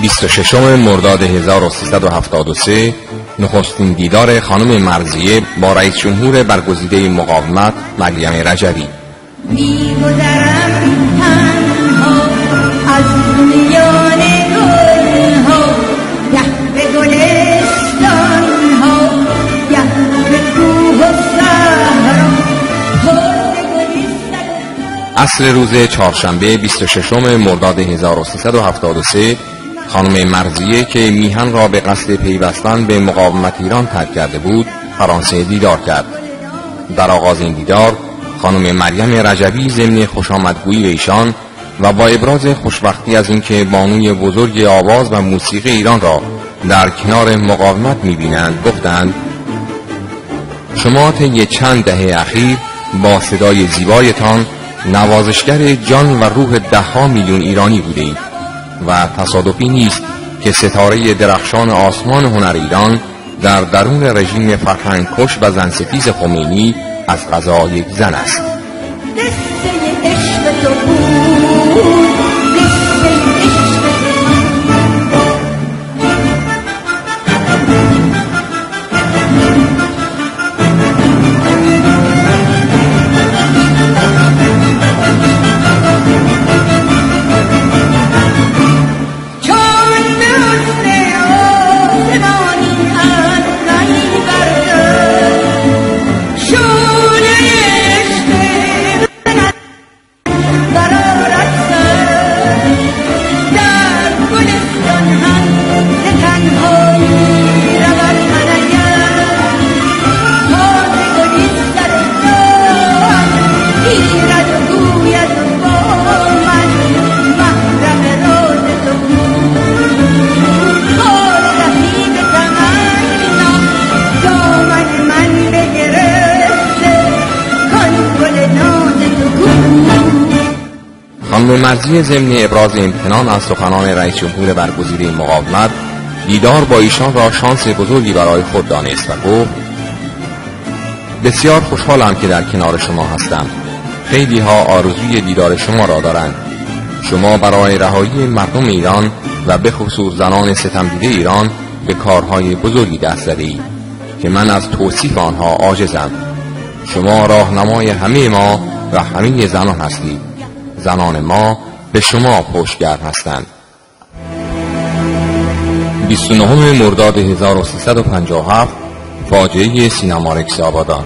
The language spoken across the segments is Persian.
26 مرداد 1373 نخستین دیدار خانم مرضیه با رئیس جمهور برگزیده مقاومت مریم رجبی. می‌گذرم تنها از میان گل‌ها، گه به گلستان‌ها، گه به کوه و صحرا. عصر روز چهارشنبه 26 مرداد 1373 خانم مرضیه که میهن را به قصد پیوستن به مقاومت ایران ترک کرده بود فرانسه دیدار کرد. در آغاز این دیدار خانم مریم رجبی ضمن خوشامدگویی به ایشان و با ابراز خوشبختی از اینکه بانوی بزرگ آواز و موسیقی ایران را در کنار مقاومت می‌بینند گفتند: شما طی چند دهه اخیر با صدای زیبایتان نوازشگر جان و روح ده‌ها میلیون ایرانی بودید و تصادفی نیست که ستاره درخشان آسمان هنر ایران در درون رژیم فرهنگ کش و زنستیز خمینی از قضا یک زن است. خانم مرضیه ضمن ابراز امتنان از سخنان رئیس جمهور برگزیده مقاومت دیدار با ایشان را شانس بزرگی برای خود دانست و گفت: بسیار خوشحالم که در کنار شما هستم. خیلی ها آرزوی دیدار شما را دارند. شما برای رهایی مردم ایران و به خصوص زنان ستمدیده ایران به کارهای بزرگی دست زدید که من از توصیف آنها عاجزم. شما راهنمای همه ما و همه زنان هستید. زنان ما به شما پشتگر هستند. 29 مرداد 1357 فاجعه سینمارکس آبادان.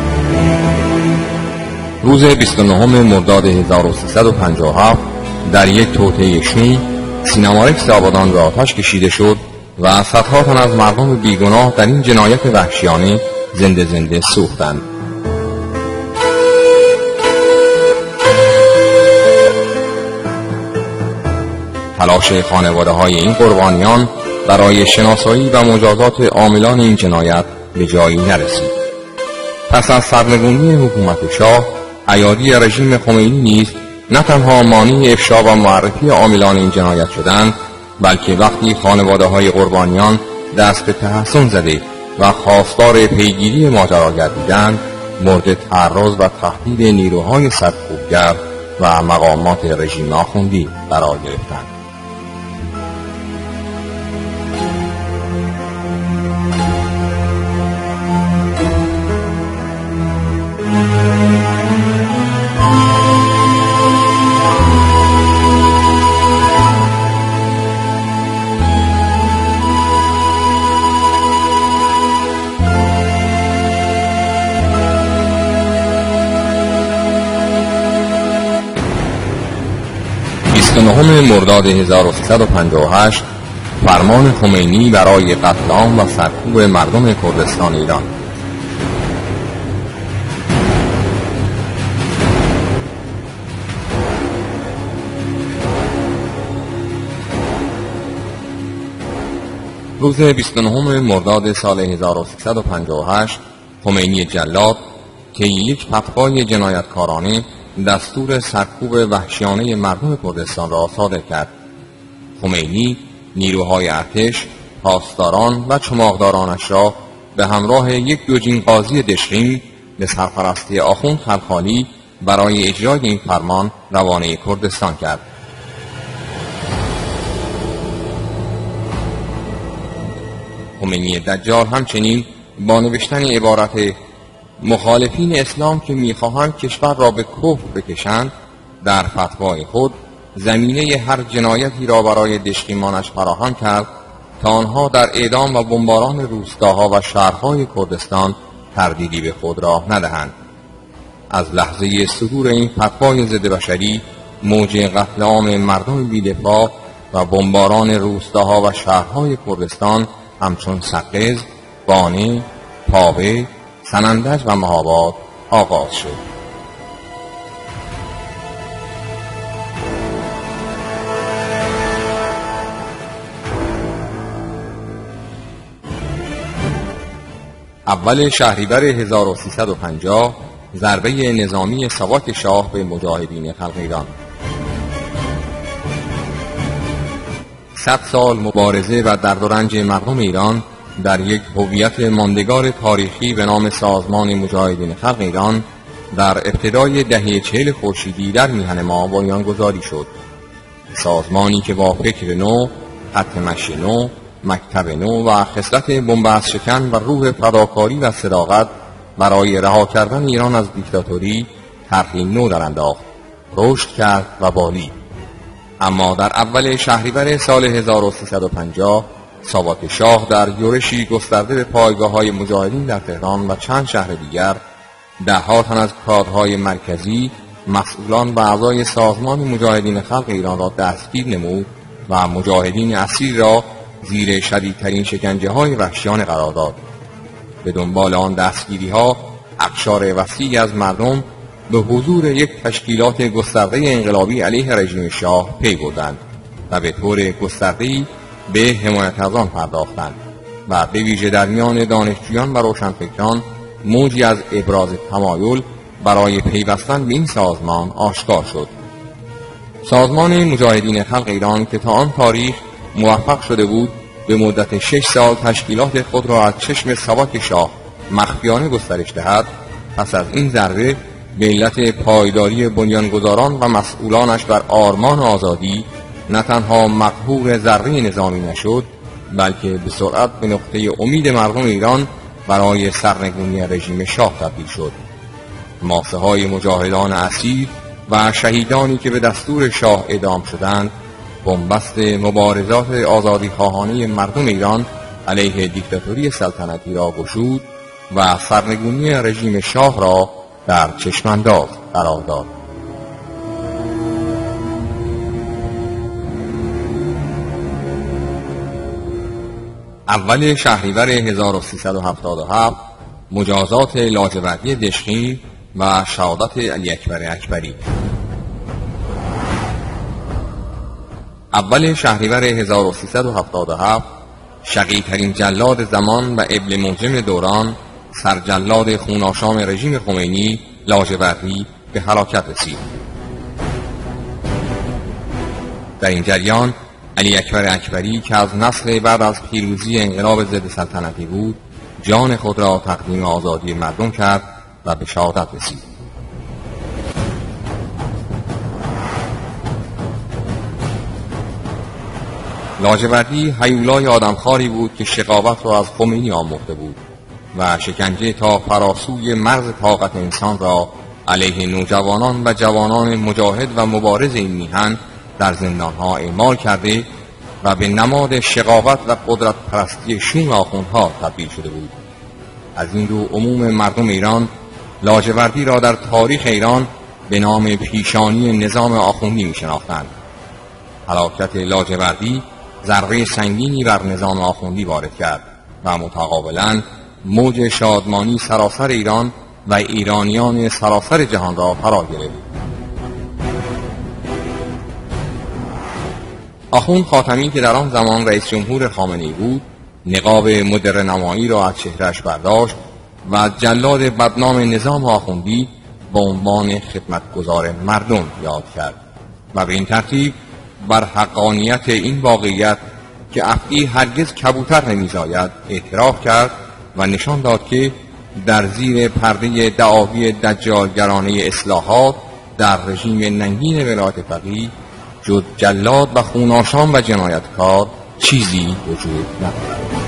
روز 29 مرداد 1357 در یک توطئه شوم سینمارکس آبادان به آتش کشیده شد و صدها تن از مردم بیگناه در این جنایت وحشیانه زنده زنده سوختند. تلاش خانواده‌های این قربانیان برای شناسایی و مجازات عاملان این جنایت به جایی نرسید. پس از سرنگونی حکومت شاه، ایادی رژیم خمینی نیز نه تنها مانع افشا و معرفی عاملان این جنایت شدند، بلکه وقتی خانواده‌های قربانیان دست به تحسن زده و خواستار پیگیری ماجرا گردیدند، مورد تعرض و تهدید نیروهای سرکوبگر و مقامات رژیم آخوندی قرار گرفتند. مرداد 1358 فرمان خمینی برای قتل عام و سرکوب مردم کردستان ایران. روز 29 مرداد سال 1358 خمینی جلاد که یک فتوای جنایتکارانه دستور سرکوب وحشیانه مردم کردستان را صادر کرد. خمینی نیروهای ارتش، پاسداران و چماقدارانش را به همراه یک دوجین قاضی دشقیم به سرپرستی آخوند خلخالی برای اجرای این فرمان روانه کردستان کرد. خمینی دجال همچنین با نوشتن عبارت مخالفین اسلام که می‌خواهند کشور را به کفر بکشند در فتوای خود زمینه هر جنایتی را برای دشقیمانش فراهم کرد تا آنها در اعدام و بمباران روستاها و شهرهای کردستان تردیدی به خود راه ندهند. از لحظه صدور این فتوای ضد بشری موج قتل عام مردم بی‌دفاع و بمباران روستاها و شهرهای کردستان همچون سقز، بانه، پاوه، سنندج و مهاباد آغاز شد. اول شهریور 1350 ضربه نظامی ساواک شاه به مجاهدین خلق ایران. 100 سال مبارزه و درد و رنج مردم ایران در یک هویت ماندگار تاریخی به نام سازمان مجاهدین خلق ایران در ابتدای دهه 40 خورشیدی در میهن ما بنیانگذاری شد. سازمانی که با فکر نو، خط مشی نو، مکتب نو و خصلت بن‌بست شکن و روح فداکاری و صداقت برای رها کردن ایران از دیکتاتوری طرحی نو درانداخت، رشد کرد و بالید. اما در اول شهریور سال 1350 ساواک شاه در یورشی گسترده به پایگاه‌های مجاهدین در تهران و چند شهر دیگر ده‌ها تن از کادرهای مرکزی، مسئولان و اعضای سازمان مجاهدین خلق ایران را دستگیر نمود و مجاهدین اصیل را زیر شدیدترین شکنجه‌های وحشیانه قرار داد. به دنبال آن دستگیری‌ها اقشار وسیعی از مردم به حضور یک تشکیلات گسترده انقلابی علیه رژیم شاه پی بردند و به طور گسترده‌ای به حمایت از آن پرداختند و به ویژه در میان دانشجویان و روشنفکران موجی از ابراز تمایل برای پیوستن به این سازمان آشکار شد. سازمان مجاهدین خلق ایران که تا آن تاریخ موفق شده بود به مدت 6 سال تشکیلات خود را از چشم ساواک شاه مخفیانه گسترش دهد، پس از این ضربه به علت پایداری بنیانگذاران و مسئولانش بر آرمان آزادی نه تنها مقهور ذره نظامی نشد، بلکه به سرعت به نقطه امید مردم ایران برای سرنگونی رژیم شاه تبدیل شد. ماسه های مجاهدان اسیر و شهیدانی که به دستور شاه اعدام شدند بنبست مبارزات آزادیخواهانه مردم ایران علیه دیکتاتوری سلطنتی را گشود و سرنگونی رژیم شاه را در چشمانداز قرار داد. اول شهریور 1377 مجازات لاجوردی دشخی و شهادت علی اکبر اکبری. اول شهریور 1377 شقی‌ترین جلاد زمان و ابن منجم دوران، سرجلاد خوناشام رژیم خمینی لاجوردی به هلاکت رسید. در این جریان علی اکبر اکبری که از نسل بعد از پیروزی انقلاب ضد سلطنتی بود، جان خود را تقدیم آزادی مردم کرد و به شهادت رسید. لاجوردی هیولای آدمخواری بود که شقاوت را از خمینی آموخته بود و شکنجه تا فراسوی مرز طاقت انسان را علیه نوجوانان و جوانان مجاهد و مبارز این میهن در زندانها اعمال کرده و به نماد شقاوت و قدرت پرستی شوم آخوندها تبدیل شده بود. از این رو عموم مردم ایران لاجوردی را در تاریخ ایران به نام پیشانی نظام آخوندی می شناختند. هلاکت لاجوردی ضربه سنگینی بر نظام آخوندی وارد کرد و متقابلاً موج شادمانی سراسر ایران و ایرانیان سراسر جهان را فرا گرفت. آخوند خاتمی که در آن زمان رئیس جمهور خامنه‌ای بود، نقاب مدرن نمایی را از چهرهش برداشت و جلاد بدنام نظام آخوندی به عنوان خدمتگزار مردم یاد کرد و به این ترتیب بر حقانیت این واقعیت که افعی هرگز کبوتر نمیزاید اعتراف کرد و نشان داد که در زیر پرده دعاوی دجالگرانه اصلاحات در رژیم ننگین ولایت فقیه جز جلاد و خوناشام و جنایتکار چیزی وجود ندارد.